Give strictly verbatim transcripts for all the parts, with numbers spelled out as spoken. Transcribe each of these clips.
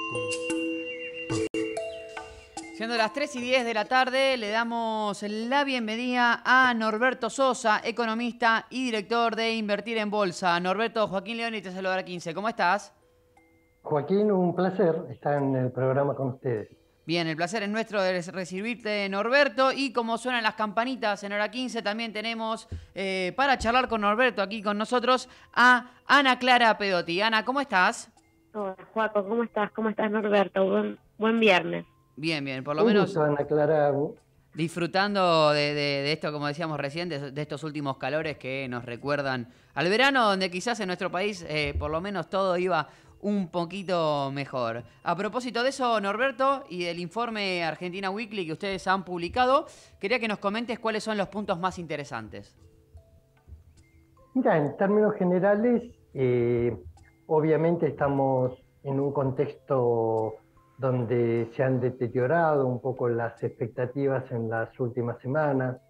Siendo las tres y diez de la tarde, le damos la bienvenida a Norberto Sosa, economista y director de Invertir en Bolsa. Norberto, Joaquín León y te saluda a quince. ¿Cómo estás? Joaquín, un placer estar en el programa con ustedes. Bien, el placer es nuestro de recibirte, Norberto. Y como suenan las campanitas en hora quince, también tenemos eh, para charlar con Norberto aquí con nosotros a Ana Clara Pedotti. Ana, ¿cómo estás? Hola, Joaco, ¿cómo estás? ¿Cómo estás, Norberto? Buen, buen viernes. Bien, bien, por lo Un menos gusto, Ana Clara. disfrutando de, de, de esto, como decíamos recién, de, de estos últimos calores que nos recuerdan al verano, donde quizás en nuestro país eh, por lo menos todo iba un poquito mejor. A propósito de eso, Norberto, y del informe Argentina Weekly que ustedes han publicado, quería que nos comentes cuáles son los puntos más interesantes. Mira, en términos generales, eh, obviamente estamos en un contexto donde se han deteriorado un poco las expectativas en las últimas semanas.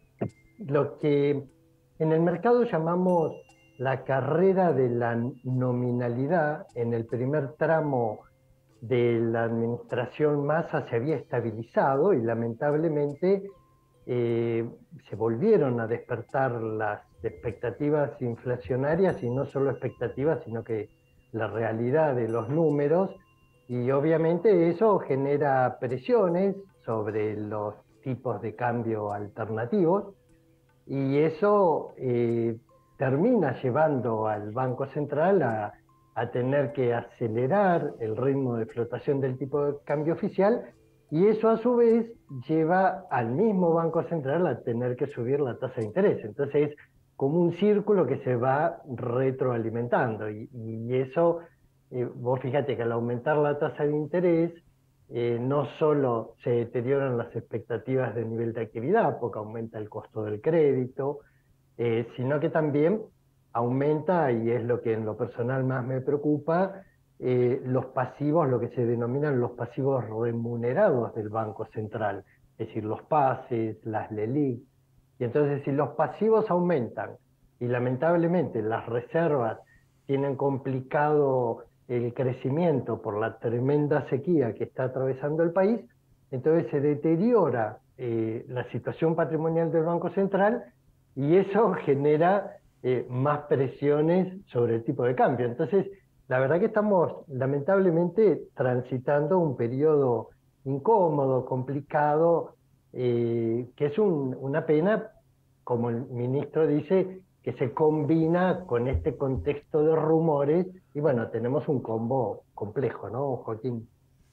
Lo que en el mercado llamamos la carrera de la nominalidad, en el primer tramo de la administración Massa se había estabilizado y lamentablemente eh, se volvieron a despertar las expectativas inflacionarias, y no solo expectativas, sino que la realidad de los números, y obviamente eso genera presiones sobre los tipos de cambio alternativos, y eso eh, termina llevando al Banco Central a, a tener que acelerar el ritmo de flotación del tipo de cambio oficial, y eso a su vez lleva al mismo Banco Central a tener que subir la tasa de interés. Entonces es como un círculo que se va retroalimentando, y, y eso, eh, vos fíjate que al aumentar la tasa de interés, Eh, no solo se deterioran las expectativas de nivel de actividad, porque aumenta el costo del crédito, eh, sino que también aumenta, y es lo que en lo personal más me preocupa, eh, los pasivos, lo que se denominan los pasivos remunerados del Banco Central, es decir, los pases, las LELIQ. Y entonces, si los pasivos aumentan y lamentablemente las reservas tienen complicado el crecimiento por la tremenda sequía que está atravesando el país, entonces se deteriora eh, la situación patrimonial del Banco Central, y eso genera eh, más presiones sobre el tipo de cambio. Entonces, la verdad que estamos lamentablemente transitando un periodo incómodo, complicado, eh, que es un, una pena, como el ministro dice, que se combina con este contexto de rumores, y bueno, tenemos un combo complejo, ¿no, Joaquín?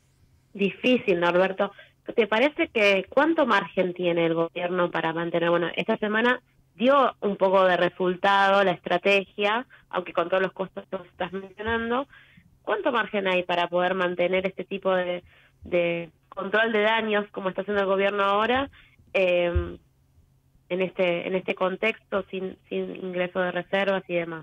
Difícil, Norberto. ¿Te parece que cuánto margen tiene el gobierno para mantener? Bueno, esta semana dio un poco de resultado la estrategia, aunque con todos los costos que estás mencionando. ¿Cuánto margen hay para poder mantener este tipo de, de control de daños como está haciendo el gobierno ahora, eh, en este en este contexto sin, sin ingreso de reservas y demás?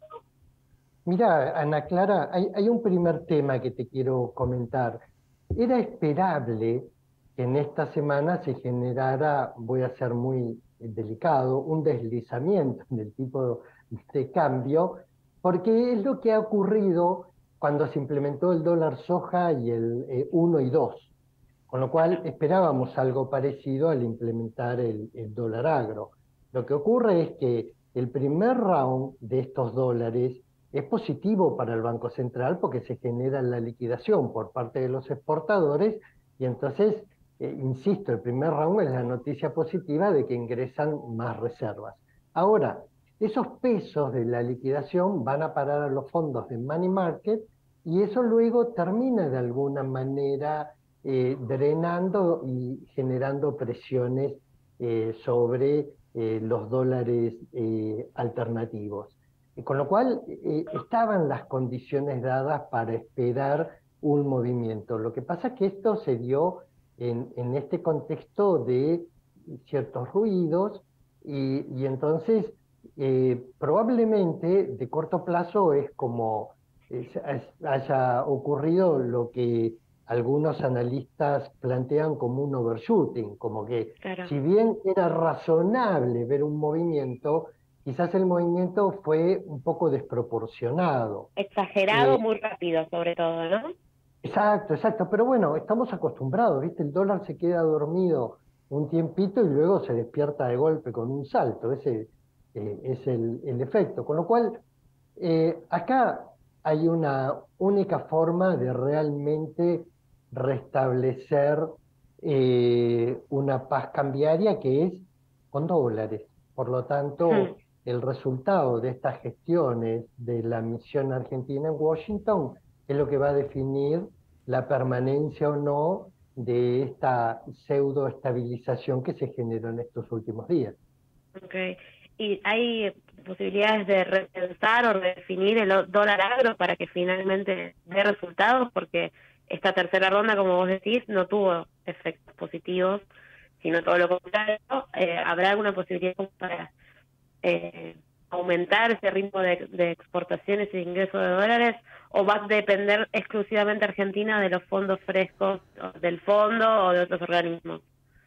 Mira, Ana Clara, hay, hay un primer tema que te quiero comentar. Era esperable que en esta semana se generara, voy a ser muy delicado, un deslizamiento del tipo de cambio, porque es lo que ha ocurrido cuando se implementó el dólar soja y el eh, uno y dos, con lo cual esperábamos algo parecido al implementar el, el dólar agro. Lo que ocurre es que el primer round de estos dólares es positivo para el Banco Central, porque se genera la liquidación por parte de los exportadores, y entonces, eh, insisto, el primer round es la noticia positiva de que ingresan más reservas. Ahora, esos pesos de la liquidación van a parar a los fondos de money market, y eso luego termina de alguna manera eh, drenando y generando presiones eh, sobre eh, los dólares eh, alternativos. Con lo cual, eh, estaban las condiciones dadas para esperar un movimiento. Lo que pasa es que esto se dio en, en este contexto de ciertos ruidos, y, y entonces eh, probablemente de corto plazo es como eh, haya ocurrido lo que algunos analistas plantean como un overshooting, como que Claro. si bien era razonable ver un movimiento, quizás el movimiento fue un poco desproporcionado. Exagerado, Eh, muy rápido, sobre todo, ¿no? Exacto, exacto, pero bueno, estamos acostumbrados, ¿viste? El dólar se queda dormido un tiempito y luego se despierta de golpe con un salto, ese eh, es el, el efecto. Con lo cual, eh, acá hay una única forma de realmente restablecer eh, una paz cambiaria que es con dólares. Por lo tanto, el resultado de estas gestiones de la misión argentina en Washington es lo que va a definir la permanencia o no de esta pseudoestabilización que se generó en estos últimos días. Okay. ¿Y hay posibilidades de repensar o redefinir el o- dólar agro para que finalmente dé resultados? Porque esta tercera ronda, como vos decís, no tuvo efectos positivos, sino todo lo contrario. Eh, ¿habrá alguna posibilidad como para eh, aumentar ese ritmo de, de exportaciones y ingresos de dólares? ¿O va a depender exclusivamente Argentina de los fondos frescos o del fondo o de otros organismos?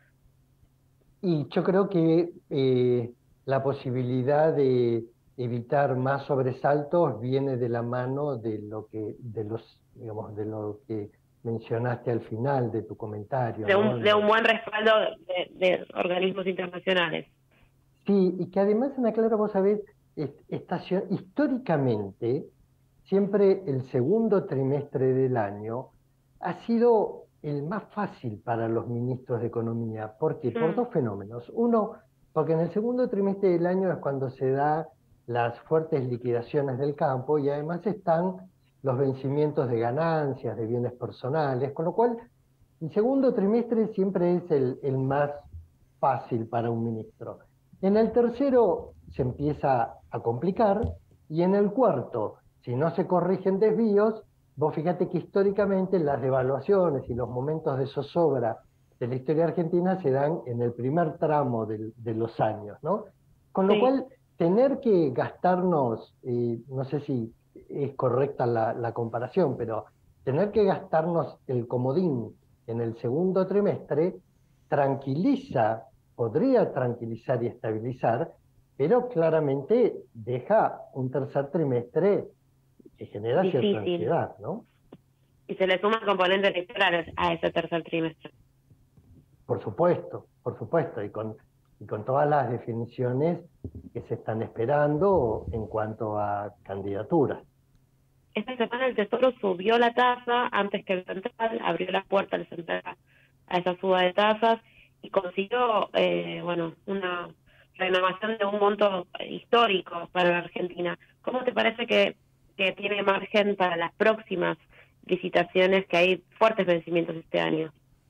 Y yo creo que eh, la posibilidad de evitar más sobresaltos viene de la mano de lo que, de los, digamos, de lo que mencionaste al final de tu comentario, De ¿no? un, de un Lo- buen respaldo de, de organismos internacionales. sí, y que además, Ana Clara, vos sabés, est- estacio- históricamente, siempre el segundo trimestre del año ha sido el más fácil para los ministros de Economía. ¿Por qué? Por Mm, dos fenómenos. Uno, porque en el segundo trimestre del año es cuando se da las fuertes liquidaciones del campo y además están los vencimientos de ganancias, de bienes personales, con lo cual el segundo trimestre siempre es el, el más fácil para un ministro. En el tercero se empieza a complicar y en el cuarto, si no se corrigen desvíos, vos fíjate que históricamente las devaluaciones y los momentos de zozobra de la historia argentina se dan en el primer tramo del- de los años, ¿no? Con lo sí, cual, tener que gastarnos, eh, no sé si es correcta la, la comparación, pero tener que gastarnos el comodín en el segundo trimestre tranquiliza, podría tranquilizar y estabilizar, pero claramente deja un tercer trimestre que genera cierta difícil. ansiedad, ¿no? Y se le suma el componente electoral a ese tercer trimestre. Por supuesto, por supuesto, y con, y con todas las definiciones que se están esperando en cuanto a candidaturas. Esta semana el Tesoro subió la tasa antes que el Central, abrió la puerta al Central a esa suba de tasas y consiguió, eh, bueno, una renovación de un monto histórico para la Argentina. ¿Cómo te parece que, que tiene margen para las próximas licitaciones, que hay fuertes vencimientos este año?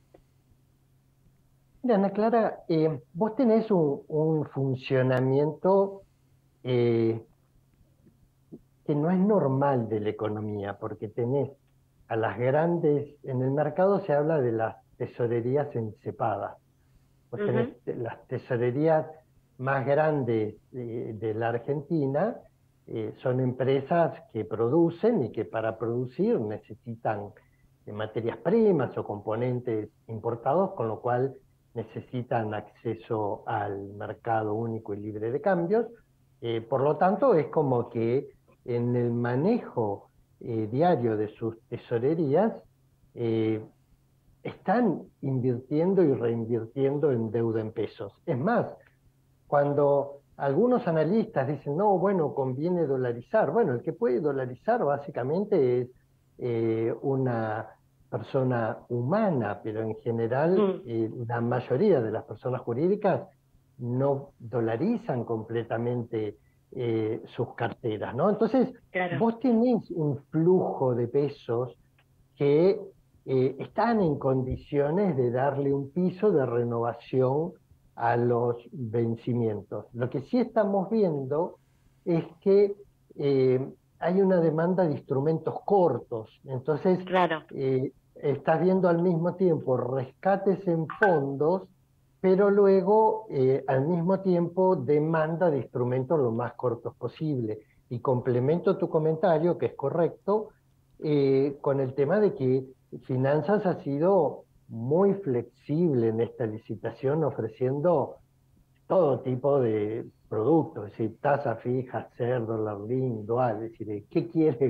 Mira, Ana Clara, eh, vos tenés un, un funcionamiento eh, que no es normal de la economía, porque tenés a las grandes, en el mercado se habla de las tesorerías encepadas. Vos tenés Ujú, las tesorerías más grandes de, de la Argentina, eh, son empresas que producen y que para producir necesitan eh, materias primas o componentes importados, con lo cual necesitan acceso al mercado único y libre de cambios. Eh, por lo tanto, es como que en el manejo eh, diario de sus tesorerías, eh, están invirtiendo y reinvirtiendo en deuda en pesos. Es más, cuando algunos analistas dicen, no, bueno, conviene dolarizar, bueno, el que puede dolarizar básicamente es eh, una persona humana, pero en general mm, eh, la mayoría de las personas jurídicas no dolarizan completamente eh, sus carteras, ¿no? Entonces, claro. vos tenés un flujo de pesos que eh, están en condiciones de darle un piso de renovación a los vencimientos. Lo que sí estamos viendo es que eh, hay una demanda de instrumentos cortos, entonces Claro. eh, estás viendo al mismo tiempo rescates en fondos, pero luego eh, al mismo tiempo demanda de instrumentos lo más cortos posible. Y complemento tu comentario, que es correcto, eh, con el tema de que Finanzas ha sido muy flexible en esta licitación, ofreciendo todo tipo de productos, es decir, tasa fija, C E R, dólar link, dual, es decir, ¿qué quieren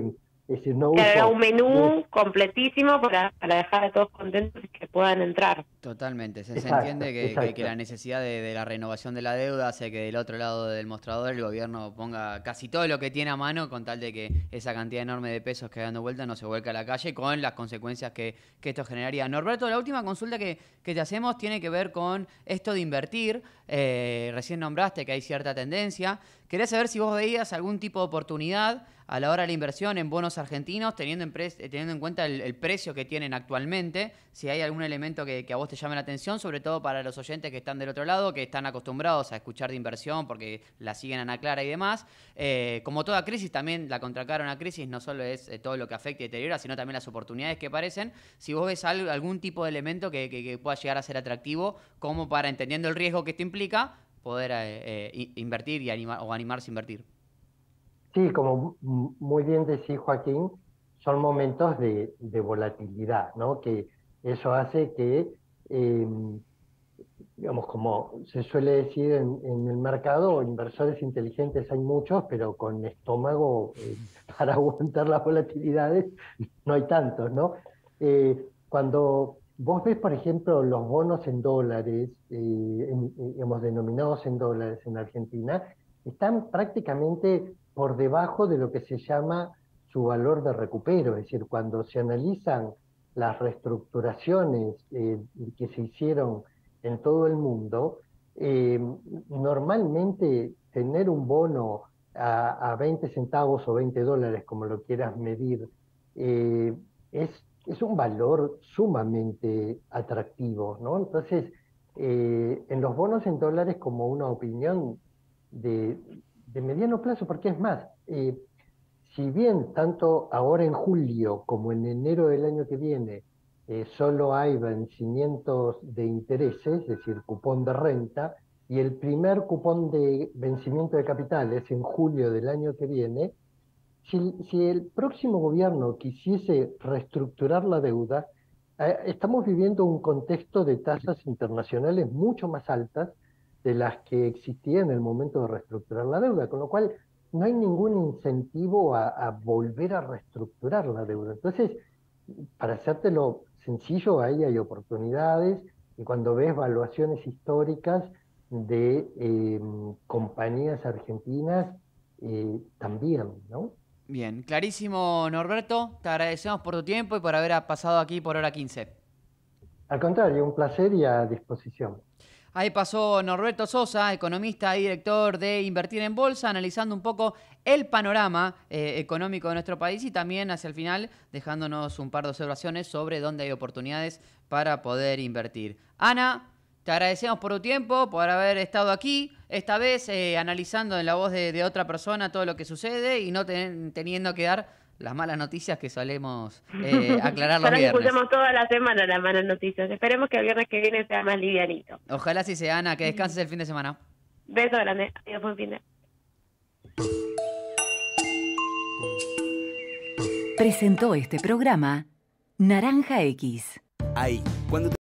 Es decir, no Claro, era uso... un menú completísimo para, para dejar a todos contentos y que puedan entrar. Totalmente, se, se Exacto, entiende que, que- que exacto. la necesidad de, de la renovación de la deuda hace que del otro lado del mostrador el gobierno ponga casi todo lo que tiene a mano con tal de que esa cantidad enorme de pesos que dando vuelta no se vuelca a la calle con las consecuencias que, que esto generaría. Norberto, la última consulta que, que te hacemos tiene que ver con esto de invertir. Eh, recién nombraste que hay cierta tendencia. Quería saber si vos veías algún tipo de oportunidad a la hora de la inversión en bonos argentinos, teniendo en, pre teniendo en cuenta el, el precio que tienen actualmente, si hay algún elemento que, que a vos te llame la atención, sobre todo para los oyentes que están del otro lado, que están acostumbrados a escuchar de inversión porque la siguen a Ana Clara y demás. Eh, como toda crisis, también la contracara una crisis no solo es eh, todo lo que afecta y deteriora, sino también las oportunidades que aparecen. Si vos ves algo, algún tipo de elemento que, que, que pueda llegar a ser atractivo, como para, entendiendo el riesgo que esto implica, poder eh, eh, invertir y animar, o animarse a invertir. Sí, como muy bien decís, Joaquín, son momentos de, de volatilidad, ¿no? Que eso hace que, eh, digamos, como se suele decir en, en el mercado, inversores inteligentes hay muchos, pero con estómago eh, para aguantar las volatilidades no hay tantos, ¿no? Eh, cuando vos ves, por ejemplo, los bonos en dólares, eh, en, digamos, denominados en dólares en Argentina, están prácticamente por debajo de lo que se llama su valor de recupero, es decir, cuando se analizan las reestructuraciones eh, que se hicieron en todo el mundo, eh, normalmente tener un bono a, a veinte centavos o veinte dólares, como lo quieras medir, eh, es, es un valor sumamente atractivo, ¿no? Entonces, eh, en los bonos en dólares, como una opinión de, de mediano plazo, porque es más, eh, si bien tanto ahora en julio como en enero del año que viene eh, solo hay vencimientos de intereses, es decir, cupón de renta, y el primer cupón de vencimiento de capital es en julio del año que viene, si, si el próximo gobierno quisiese reestructurar la deuda, eh, estamos viviendo un contexto de tasas internacionales mucho más altas de las que existían en el momento de reestructurar la deuda, con lo cual no hay ningún incentivo a, a volver a reestructurar la deuda. Entonces, para hacértelo sencillo, ahí hay oportunidades, y cuando ves valuaciones históricas de eh, compañías argentinas, eh, también, ¿no? Bien, clarísimo, Norberto. Te agradecemos por tu tiempo y por haber pasado aquí por hora quince. Al contrario, un placer y a disposición. Ahí pasó Norberto Sosa, economista y director de Invertir en Bolsa, analizando un poco el panorama eh, económico de nuestro país y también hacia el final dejándonos un par de observaciones sobre dónde hay oportunidades para poder invertir. Ana, te agradecemos por tu tiempo, por haber estado aquí, esta vez eh, analizando en la voz de, de otra persona todo lo que sucede y no ten, teniendo que dar las malas noticias que solemos eh, aclarar los Ahora viernes. escuchamos toda la semana las malas noticias. Esperemos que el viernes que viene sea más livianito. Ojalá sí sea, Ana, que descanses el fin de semana. Beso grande. Adiós, buen fin de... Presentó este programa Naranja X. Ahí, cuando